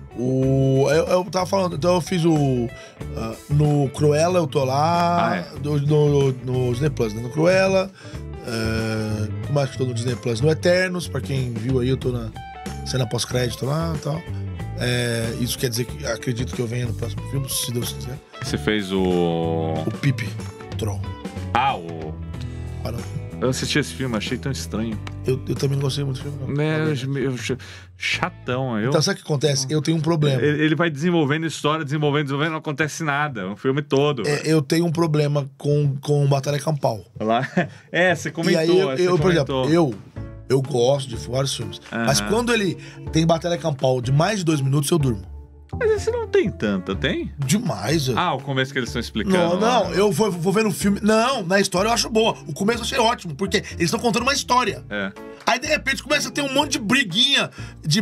Eu tava falando, então eu fiz no Cruella, eu tô lá. No Disney Plus, né? No Cruella. Como acho que tô no Disney Plus? No Eternos, pra quem viu aí, eu tô na cena pós-crédito lá e tal. Isso quer dizer que acredito que eu venha no próximo filme, se Deus quiser. Você fez o Pipe, Troll. Eu assisti esse filme, achei tão estranho. Eu também não gostei muito do filme, não. Chatão. Então, sabe o que acontece? Eu tenho um problema. Ele vai desenvolvendo história, não acontece nada. O filme todo. Eu tenho um problema com Batalha Campal. Lá. Você comentou. E aí, por exemplo, eu gosto de vários filmes. Mas quando ele tem Batalha Campal de mais de 2 minutos, eu durmo. Mas esse não tem tanta, tem? Demais. O começo que eles estão explicando. Não, eu vou ver no filme. Não, na história eu acho boa. O começo eu achei ótimo, porque eles estão contando uma história. Aí, de repente, começa a ter um monte de briguinha,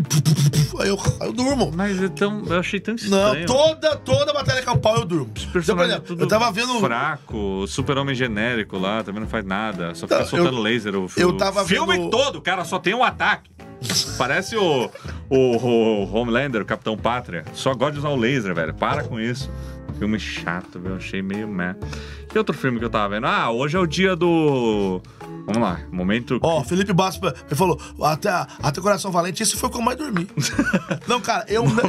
aí eu durmo. Mas eu achei tão estranho. Não, toda Batalha Campal eu durmo. Os personagens então, eu tava vendo... fraco, o super-homem genérico lá, também não faz nada. Só fica soltando laser. Filme todo, cara, só tem um ataque. Parece o Homelander, o Capitão Pátria. Só gosta de usar o laser, velho. Para com isso. Filme chato, velho. Achei meio meh. Que outro filme que eu tava vendo? Hoje é o dia do... Vamos lá, momento... Felipe Bastos ele falou, até Coração Valente, esse foi o que eu mais dormi. Não, cara,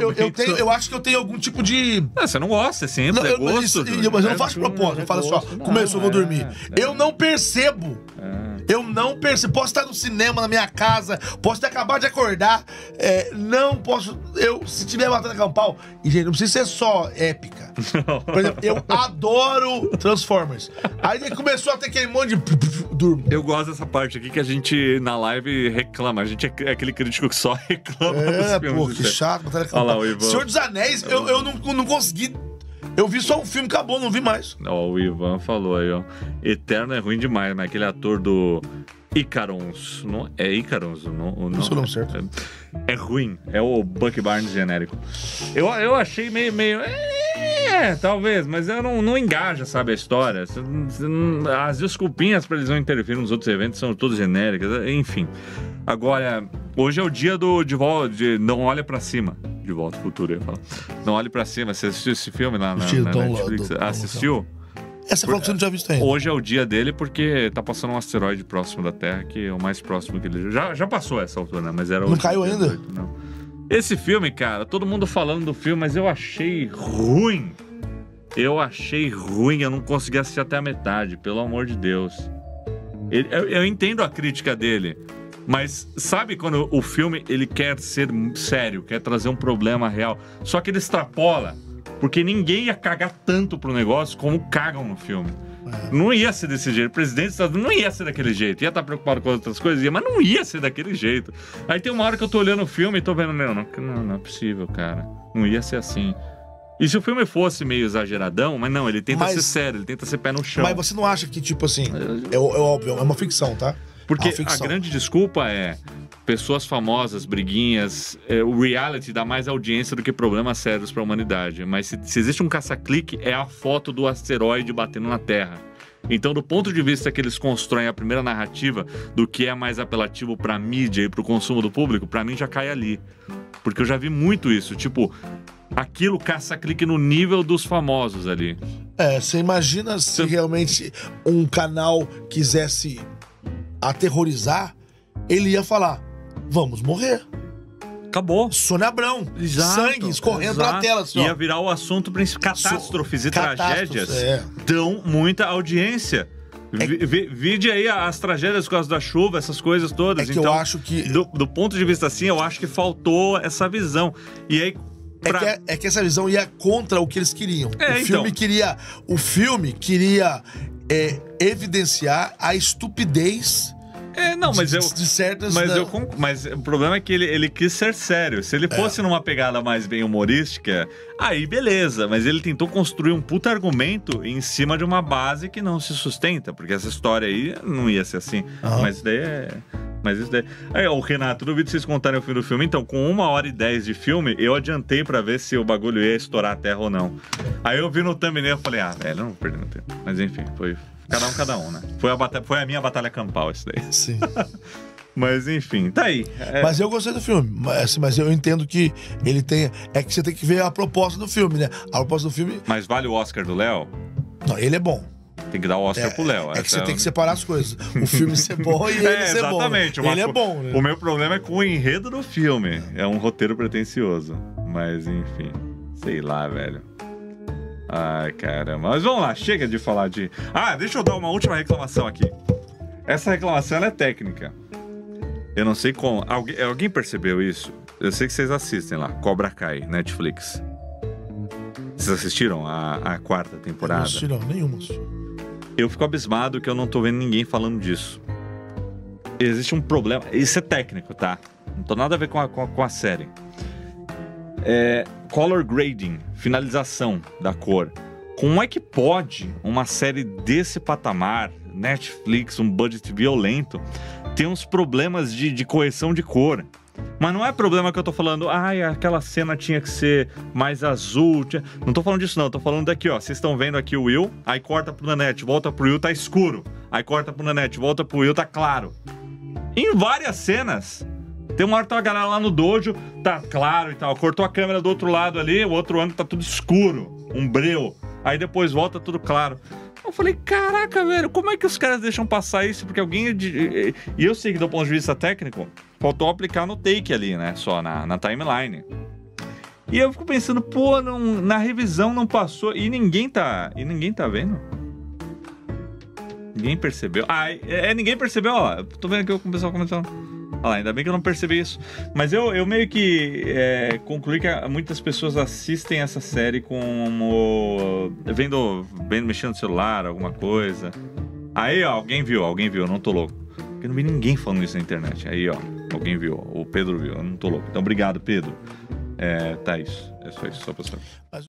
eu acho que eu tenho algum tipo de... Você não gosta, é sempre, é gosto. Mas eu não faço propósito, eu falo assim, começou, eu vou dormir. Eu não percebo. Eu não percebo. Posso estar no cinema, na minha casa, posso ter acabado de acordar, não posso... se tiver Batalha Campal... E, gente, não precisa ser só épica. Por exemplo, eu adoro Transformers. Aí começou a ter aquele monte de... Durmo. Eu gosto dessa parte aqui que a gente, na live, reclama. A gente é aquele crítico que só reclama dos filmes. Que chato, Batalha Campal. Olha lá, o Ivan. Senhor dos Anéis, eu não consegui... Eu vi só um filme, acabou, não vi mais. O Ivan falou aí, Eterno é ruim demais, mas aquele ator do Icarons, não é Icarons? Não sou não certo. É ruim, é o Bucky Barnes genérico. Eu achei meio talvez, mas eu não engaja, sabe, a história. As desculpinhas pra eles não interferir nos outros eventos são todas genéricas, enfim. Agora, hoje é o dia de Não Olha Pra Cima. De Volta ao Futuro, eu ia falar. Não Olhe Pra Cima. Você assistiu esse filme lá na Netflix? Assistiu? Essa falou que você não tinha visto ainda. Hoje é o dia dele porque tá passando um asteroide próximo da Terra, que é o mais próximo que ele... Já passou essa altura, né? Mas era não caiu ainda? 18, não. Esse filme, cara, todo mundo falando do filme, mas eu achei ruim. Eu não consegui assistir até a metade, pelo amor de Deus. Eu entendo a crítica dele, mas sabe quando o filme ele quer ser sério, quer trazer um problema real, só que ele extrapola, porque ninguém ia cagar tanto pro negócio como cagam no filme. Não ia ser desse jeito. O presidente dos Estados Unidos não ia ser daquele jeito. Ia estar preocupado com outras coisas, mas não ia ser daquele jeito. Aí tem uma hora que eu tô olhando o filme e tô vendo, não é possível, cara. Não ia ser assim. E se o filme fosse meio exageradão, mas não, ele tenta ser sério, ele tenta ser pé no chão. Mas você não acha que, tipo assim, é óbvio, é uma ficção, tá? Porque a grande desculpa é pessoas famosas, briguinhas, o reality dá mais audiência do que problemas sérios para a humanidade. Mas se existe um caça-clique, é a foto do asteroide batendo na Terra. Então, do ponto de vista que eles constroem a primeira narrativa do que é mais apelativo para a mídia e para o consumo do público, para mim já cai ali. Porque eu já vi muito isso, tipo, aquilo caça-clique no nível dos famosos ali. Você imagina se realmente um canal quisesse aterrorizar, ele ia falar, vamos morrer. Acabou. Sônia Abrão. Exato, sangue escorrendo pela tela. Assim, ia virar o assunto principal. Catástrofes e tragédias dão muita audiência. Vide aí as tragédias por causa da chuva, essas coisas todas. Então, eu acho que... Do ponto de vista assim, eu acho que faltou essa visão. E aí... É que essa visão ia contra o que eles queriam. O filme queria evidenciar a estupidez de certas... Mas o problema é que ele quis ser sério. Se ele fosse numa pegada mais bem humorística, aí beleza. Mas ele tentou construir um puta argumento em cima de uma base que não se sustenta. Porque essa história aí não ia ser assim. Mas isso daí é... o Renato, duvido vocês contarem o fim do filme. Então, com 1h10 de filme, eu adiantei pra ver se o bagulho ia estourar a terra ou não. Aí eu vi no thumbnail e falei, velho, não perdendo tempo. Mas enfim, foi cada um, né? Foi a minha batalha campal, isso daí. Sim. Mas enfim, tá aí. Mas eu gostei do filme. Mas eu entendo que ele tem... É que você tem que ver a proposta do filme, né? A proposta do filme... Mas vale o Oscar do Léo? Não, ele é bom. Tem que dar o Oscar pro Léo. É que você tem que separar as coisas. O filme ser bom e ele ser bom. Exatamente. Ele é bom, né? O meu problema é com o enredo do filme. É um roteiro pretencioso. Mas, enfim. Sei lá, velho. Ai, caramba. Mas vamos lá, chega de falar de... Ah, deixa eu dar uma última reclamação aqui. Essa reclamação, ela é técnica. Eu não sei como... Alguém percebeu isso? Eu sei que vocês assistem lá. Cobra Kai, Netflix. Vocês assistiram a 4ª temporada? Não assistiram, nenhuma. Eu fico abismado que eu não tô vendo ninguém falando disso. Existe um problema. Isso é técnico, tá? Não tem nada a ver com a série. Color grading, finalização da cor. Como é que pode uma série desse patamar, Netflix, um budget violento, ter uns problemas de correção de cor? Mas não é problema que eu tô falando, aquela cena tinha que ser mais azul. Não tô falando disso, não. Tô falando daqui, ó. Vocês estão vendo aqui o Will, aí corta pro Nanette, volta pro Will, tá escuro. Aí corta pro Nanette, volta pro Will, tá claro. Em várias cenas. Tem uma hora que tá a galera lá no dojo, tá claro e tal. Cortou a câmera do outro lado ali, o outro ângulo tá tudo escuro. Um breu. Aí depois volta tudo claro. Eu falei, caraca, velho, como é que os caras deixam passar isso? Porque alguém... E eu sei que do ponto de vista técnico, faltou aplicar no take ali, né? Só na timeline. E eu fico pensando, pô, na revisão não passou. E ninguém tá vendo. Ninguém percebeu. Ninguém percebeu, ó. Tô vendo aqui o pessoal comentando. Olha lá, ainda bem que eu não percebi isso. Mas eu meio que concluí que muitas pessoas assistem essa série como... Vendo, mexendo no celular, alguma coisa. Aí, ó, alguém viu, eu não tô louco. Porque eu não vi ninguém falando isso na internet. Aí, ó, alguém viu, o Pedro viu, eu não tô louco. Então, obrigado, Pedro. Tá isso. É só isso, só pra saber.